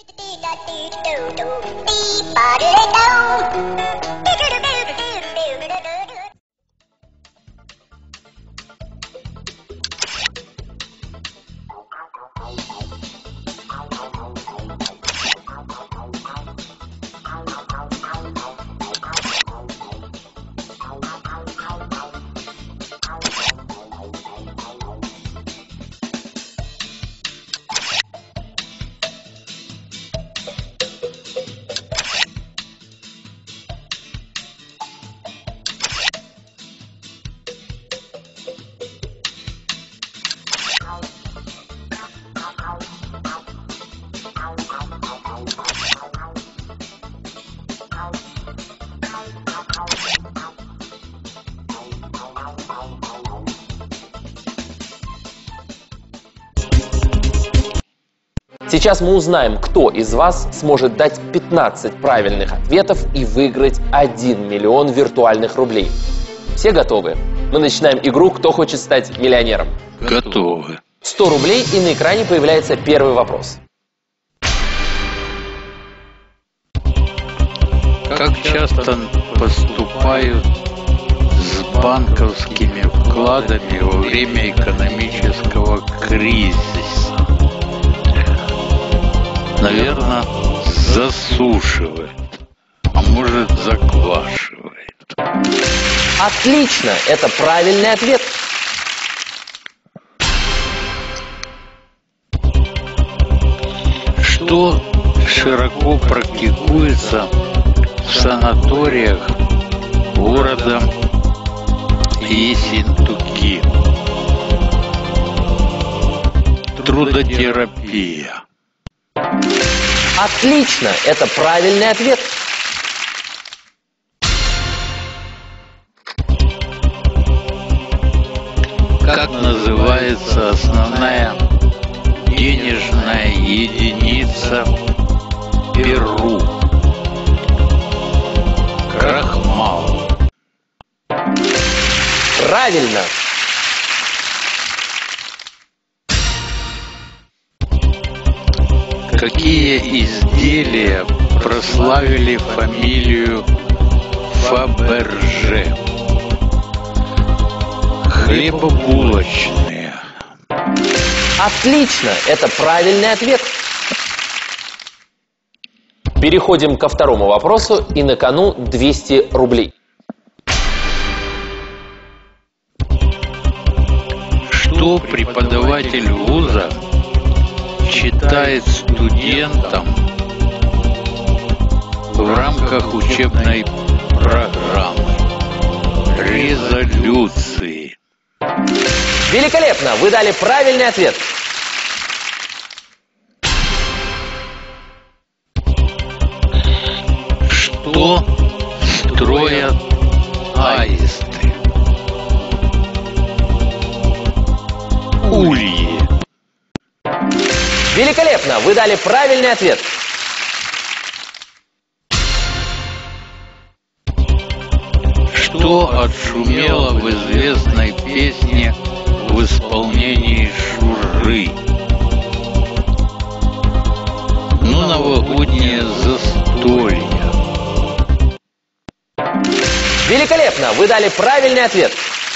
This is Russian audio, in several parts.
Сейчас мы узнаем, кто из вас сможет дать 15 правильных ответов и выиграть 1 миллион виртуальных рублей. Все готовы? Мы начинаем игру «Кто хочет стать миллионером?». Готовы. 100 рублей, и на экране появляется первый вопрос. Как часто поступают с банковскими вкладами во время экономического кризиса? Наверное, засушивает, а может, заквашивает. Отлично! Это правильный ответ. Что широко практикуется в санаториях города Ессентуки? Трудотерапия. Отлично! Это правильный ответ. Как называется основная денежная единица Перу? Крахмал. Правильно! Какие изделия прославили фамилию Фаберже? Хлебобулочные. Отлично! Это правильный ответ. Переходим ко второму вопросу, и на кону 200 рублей. Что преподаватель вуза читает студентам в рамках учебной программы? Резолюции. Великолепно! Вы дали правильный ответ. Что строят аисты? Ульи. Великолепно! Вы дали правильный ответ. Что отшумело в известной песне в исполнении Шуры? Ну, новогоднее застолье. Великолепно! Вы дали правильный ответ.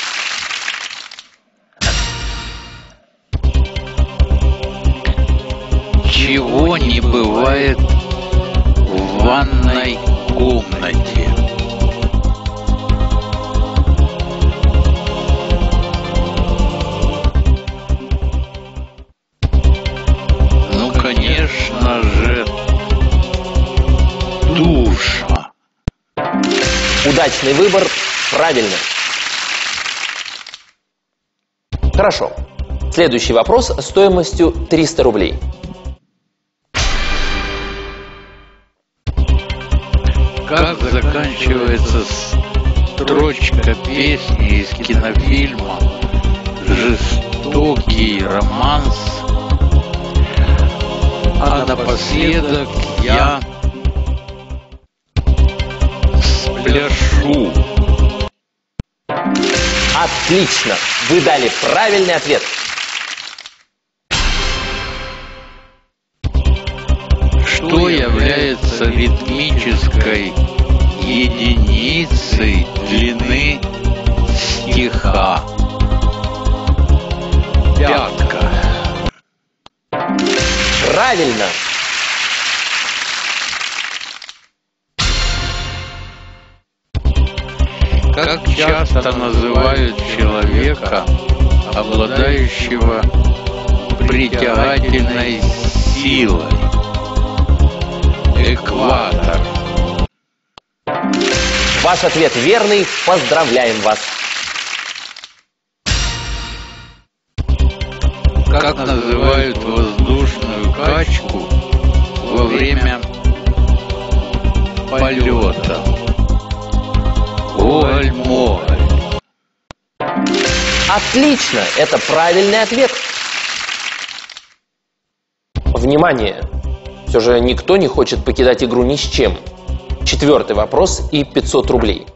Чего не бывает в ванной комнате? Ну, конечно же, душа. Удачный выбор. Правильно. Хорошо. Следующий вопрос стоимостью 300 рублей. Как заканчивается строчка песни из кинофильма «Жестокий романс», а напоследок я спляшу? Отлично! Вы дали правильный ответ. с аритмической единицей длины стиха. Пятка. Правильно! Как часто называют человека, обладающего притягательной силой? Экватор. Ваш ответ верный. Поздравляем вас! Как называют воздушную качку во время полета? Вуаль-муаль. Отлично! Это правильный ответ. Внимание! Все же никто не хочет покидать игру ни с чем. 4-й вопрос и 500 рублей.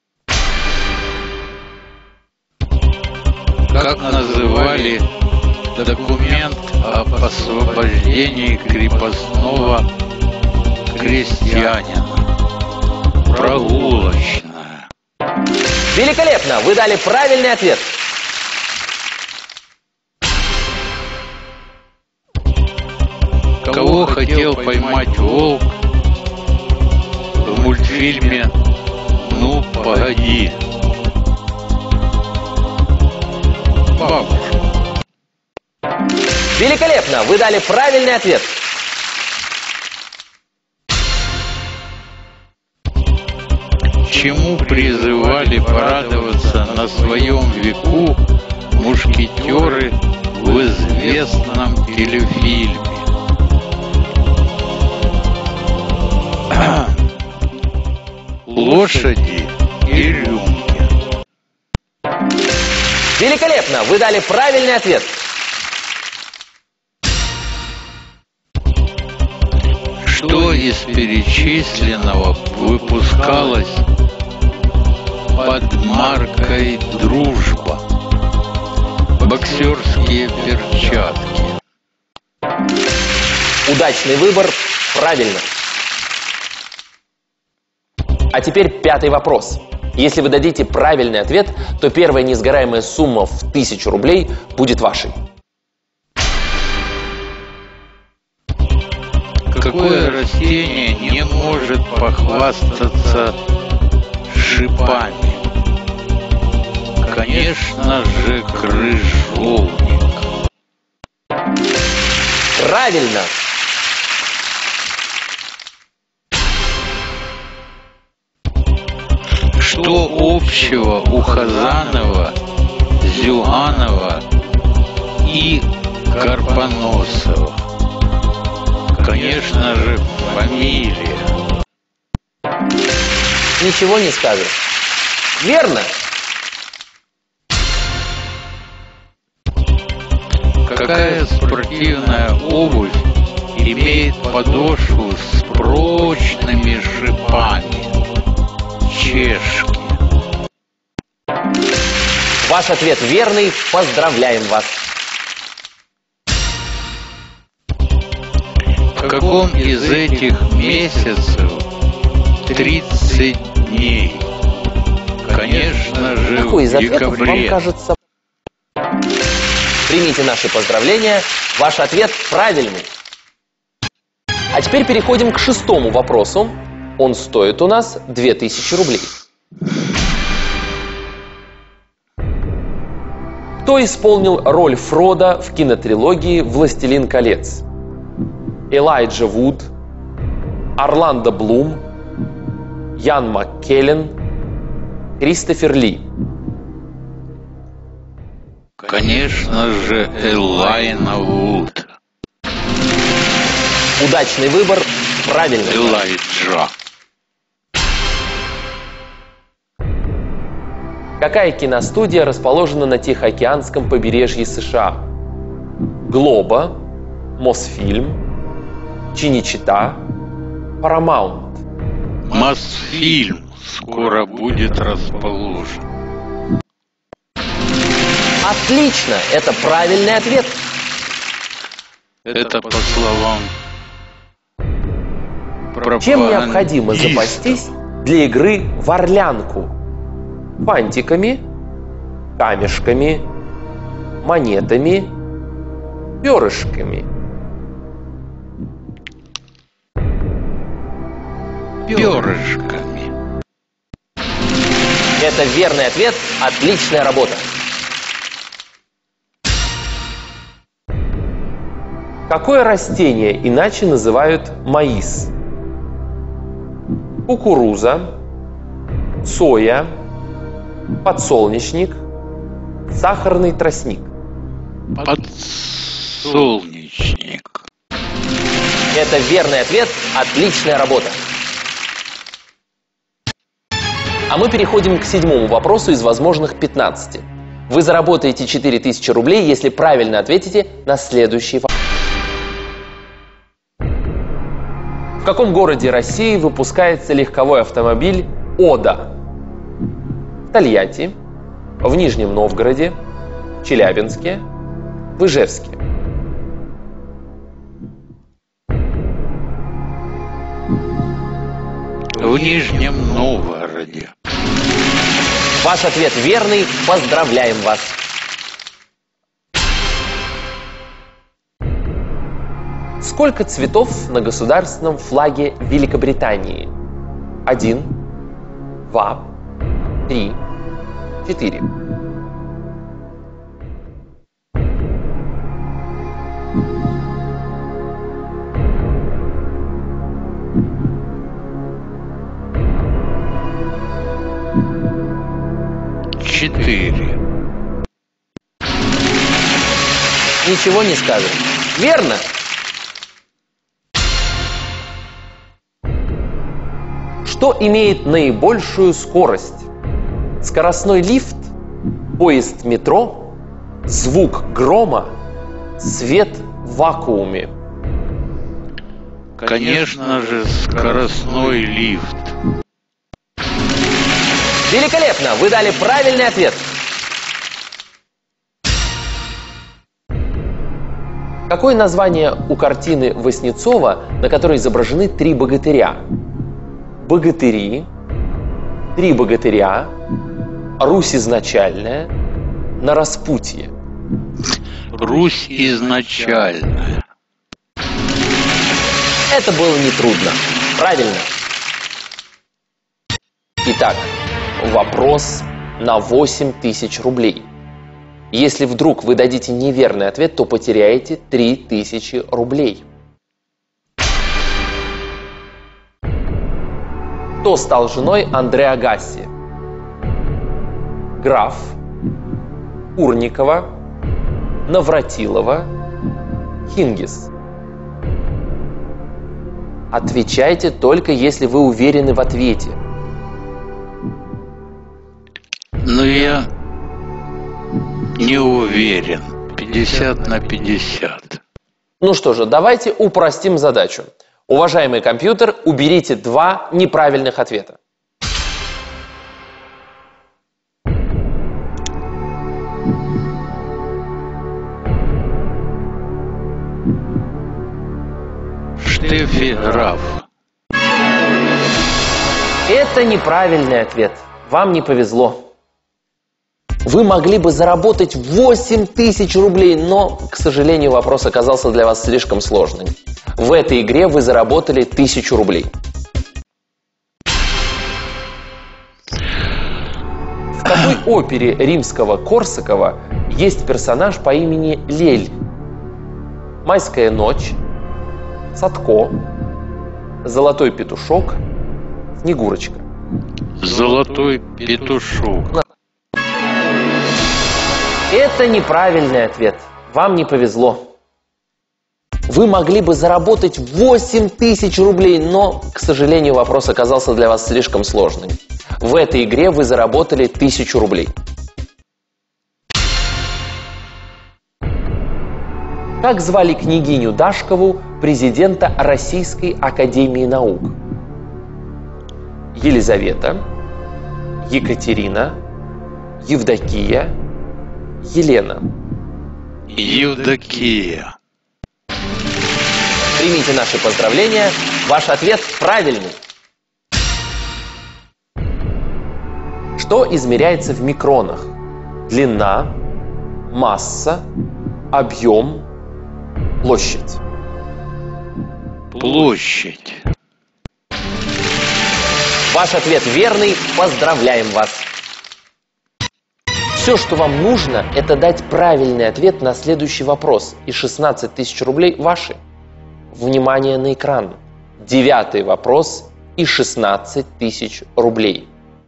Как называли документ об освобождении крепостного крестьянина? Прогулочная. Великолепно! Вы дали правильный ответ. Кого хотел поймать волк в мультфильме «Ну, погоди»? Бабушку. Великолепно! Вы дали правильный ответ. Чему призывали порадоваться на своем веку мушкетеры в известном телефильме? Лошади и рюмки. Великолепно! Вы дали правильный ответ. Что из перечисленного выпускалось под маркой «Дружба»? Боксерские перчатки. Удачный выбор. Правильно. А теперь 5-й вопрос. Если вы дадите правильный ответ, то первая несгораемая сумма в 1000 рублей будет вашей. Какое растение не может похвастаться шипами? Конечно же, крыжовник. Правильно! Что общего у Хазанова, Зюганова и Карпоносова? Конечно же, фамилия. Ничего не скажешь. Верно? Какая спортивная обувь имеет подошву с прочными шипами? Чешки. Ваш ответ верный. Поздравляем вас. В каком из этих месяцев 30 дней? Конечно же, Какой из в ответов вам декабре. кажется? Примите наши поздравления. Ваш ответ правильный. А теперь переходим к 6-му вопросу. Он стоит у нас 2000 рублей. Кто исполнил роль Фродо в кинотрилогии «Властелин колец»? Элайджа Вуд, Орландо Блум, Ян Маккеллен, Кристофер Ли. Конечно же, Элайна Вуд. Удачный выбор. Правильный. Элайджа. Какая киностудия расположена на Тихоокеанском побережье США? Глоба, Мосфильм, Чиничита, Paramount. Мосфильм скоро будет расположен. Отлично! Это правильный ответ. Это по словам Чем необходимо запастись для игры в орлянку? Фантиками, камешками, монетами, перышками. Перышками. Это верный ответ. Отличная работа. Какое растение иначе называют маис? Кукуруза, соя, подсолнечник, сахарный тростник. Подсолнечник. Это верный ответ. Отличная работа. А мы переходим к 7-му вопросу из возможных 15. Вы заработаете 4000 рублей, если правильно ответите на следующий вопрос. В каком городе России выпускается легковой автомобиль «Ода»? В Тольятти, в Нижнем Новгороде, в Челябинске, в Ижевске. В Нижнем Новгороде. Ваш ответ верный. Поздравляем вас. Сколько цветов на государственном флаге Великобритании? 1, 2, 3, 4. Четыре. Ничего не скажешь. Верно? Что имеет наибольшую скорость? Скоростной лифт, поезд метро, звук грома, свет в вакууме. Конечно же, скоростной лифт. Великолепно! Вы дали правильный ответ. Какое название у картины Васнецова, на которой изображены 3 богатыря? Богатыри, 3 богатыря, Русь изначальная, на распутье. Русь изначальная. Это было нетрудно. Правильно. Итак, вопрос на 8000 рублей. Если вдруг вы дадите неверный ответ, то потеряете 3000 рублей. Кто стал женой Андре Агасси? Граф, Курникова, Навратилова, Хингис. Отвечайте только, если вы уверены в ответе. Но я не уверен. 50 на 50. Ну что же, давайте упростим задачу. Уважаемый компьютер, уберите 2 неправильных ответа. Штеффи Граф. Это неправильный ответ. Вам не повезло. Вы могли бы заработать 8000 рублей, но, к сожалению, вопрос оказался для вас слишком сложным. В этой игре вы заработали 1000 рублей. В какой опере римского Корсакова есть персонаж по имени Лель? «Майская ночь», «Садко», «Золотой петушок», «Снегурочка». Золотой петушок. Это неправильный ответ. Вам не повезло. Вы могли бы заработать 8000 рублей, но, к сожалению, вопрос оказался для вас слишком сложным. В этой игре вы заработали 1000 рублей. Как звали княгиню Дашкову, президента Российской академии наук? Елизавета, Екатерина, Евдокия, Елена. Евдокия. Примите наши поздравления. Ваш ответ правильный. Что измеряется в микронах? Длина, масса, объем, площадь. Площадь. Ваш ответ верный. Поздравляем вас. Все, что вам нужно, это дать правильный ответ на следующий вопрос. И 16 тысяч рублей ваши. Внимание на экран. 9-й вопрос и 16 тысяч рублей.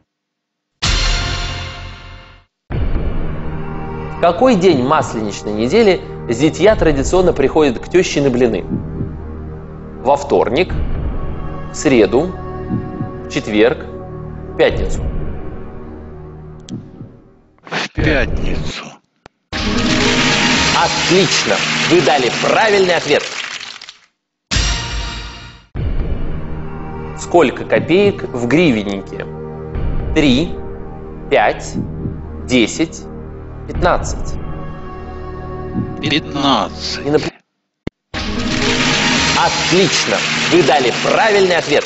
В какой день масленичной недели зятья традиционно приходят к теще на блины? Во вторник, в среду, в четверг, в пятницу. В пятницу. Отлично! Вы дали правильный ответ. Сколько копеек в гривеннике? 3, 5, 10, 15. 15. Отлично! Вы дали правильный ответ.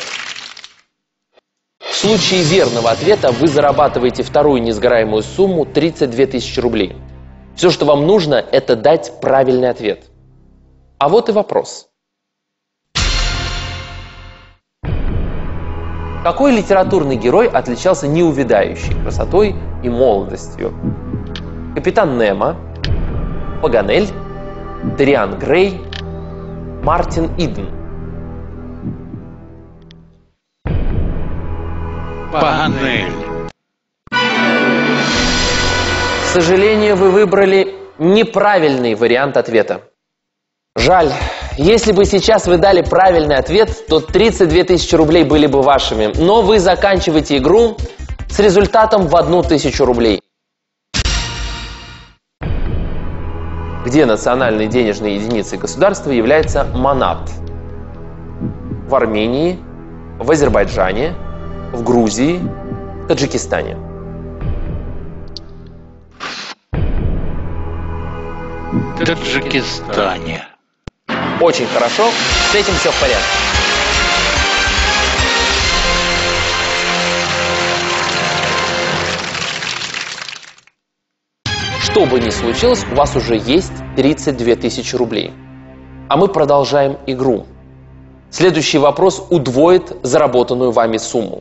В случае верного ответа вы зарабатываете вторую несгораемую сумму 32 тысячи рублей. Все, что вам нужно, это дать правильный ответ. А вот и вопрос. Какой литературный герой отличался неувядающей красотой и молодостью? Капитан Немо, Паганель, Дориан Грей, Мартин Иден. Паганель. К сожалению, вы выбрали неправильный вариант ответа. Жаль. Если бы сейчас вы дали правильный ответ, то 32 тысячи рублей были бы вашими. Но вы заканчиваете игру с результатом в 1000 рублей. Где национальной денежной единицей государства является манат? В Армении, в Азербайджане, в Грузии, в Таджикистане. В Таджикистане. Очень хорошо, с этим все в порядке. Что бы ни случилось, у вас уже есть 32 тысячи рублей. А мы продолжаем игру. Следующий вопрос удвоит заработанную вами сумму.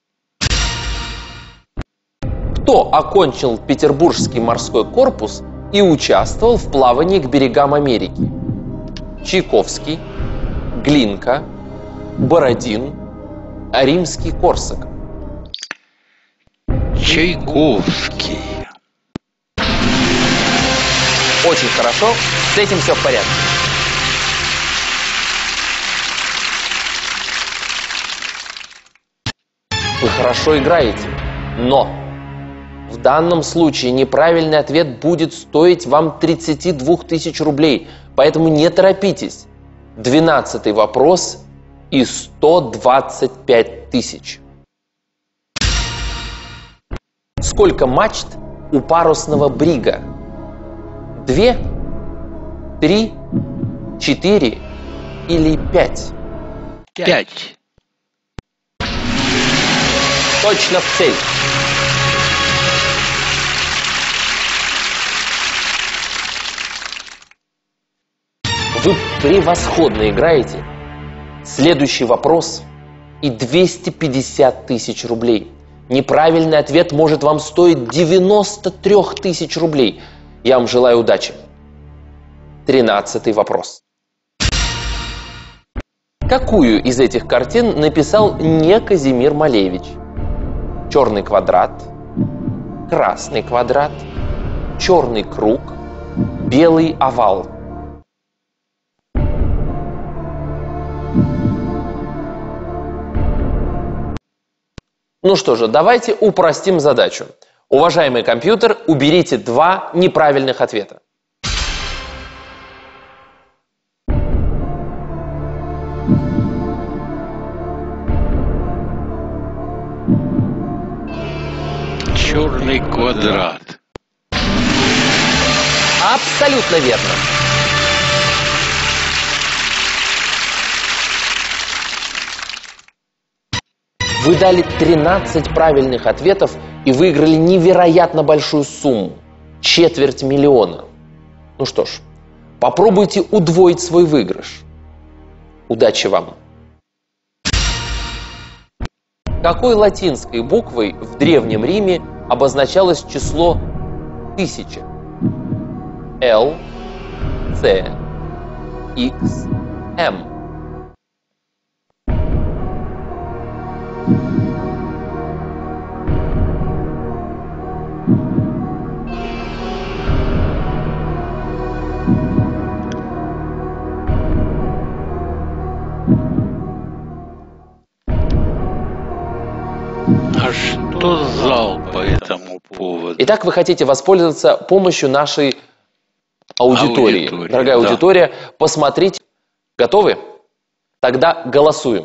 Кто окончил Петербургский морской корпус и участвовал в плавании к берегам Америки? Чайковский, Глинка, Бородин, Римский-Корсак. Чайковский. Очень хорошо, с этим все в порядке. Вы хорошо играете, но в данном случае неправильный ответ будет стоить вам 32 тысяч рублей, поэтому не торопитесь. 12-й вопрос и 125 тысяч. Сколько мачт у парусного брига? 2, 3, 4 или 5? 5. Точно в цель. Вы превосходно играете. Следующий вопрос и 250 тысяч рублей. Неправильный ответ может вам стоить 93 тысяч рублей. Я вам желаю удачи. 13-й вопрос. Какую из этих картин написал не Казимир Малевич? Черный квадрат, красный квадрат, черный круг, белый овал. Ну что же, давайте упростим задачу. Уважаемый компьютер, уберите 2 неправильных ответа. Черный квадрат. Абсолютно верно. Вы дали 13 правильных ответов и выиграли невероятно большую сумму – 250 000. Ну что ж, попробуйте удвоить свой выигрыш. Удачи вам! Какой латинской буквой в Древнем Риме обозначалось число 1000? L, C, X, M. А что зал по этому поводу? Итак, вы хотите воспользоваться помощью нашей аудитории. Дорогая да. аудитория, посмотрите. Готовы? Тогда голосуем.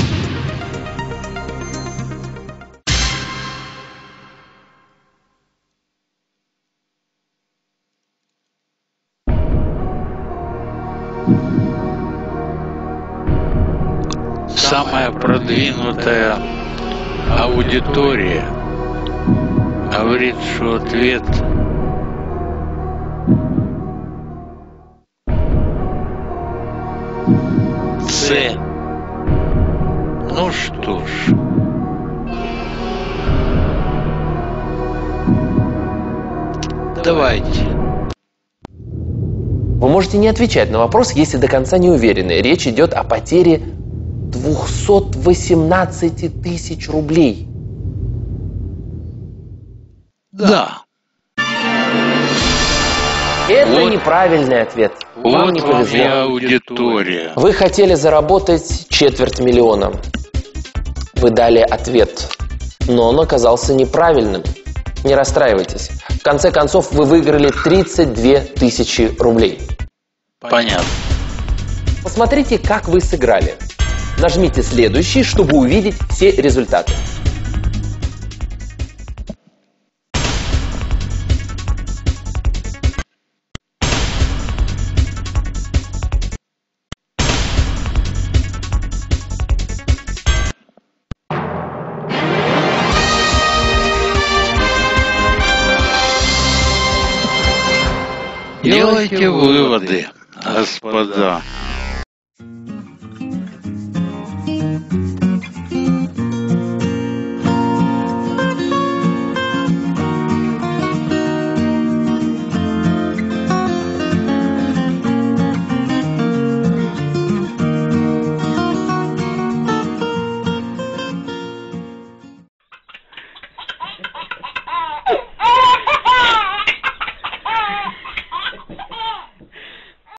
Самая продвинутая аудитория говорит, что ответ С. Ну что ж. Давайте. Вы можете не отвечать на вопрос, если до конца не уверены. Речь идет о потере 218 000 рублей. Да. Это Вот. неправильный ответ. Вам Вот не вам и повезло. аудитория. Вы хотели заработать 250 000. Вы дали ответ, но он оказался неправильным. Не расстраивайтесь. В конце концов, вы выиграли 32 000 рублей. Понятно. Посмотрите, как вы сыграли. Нажмите «Следующий», чтобы увидеть все результаты. Делайте выводы, господа.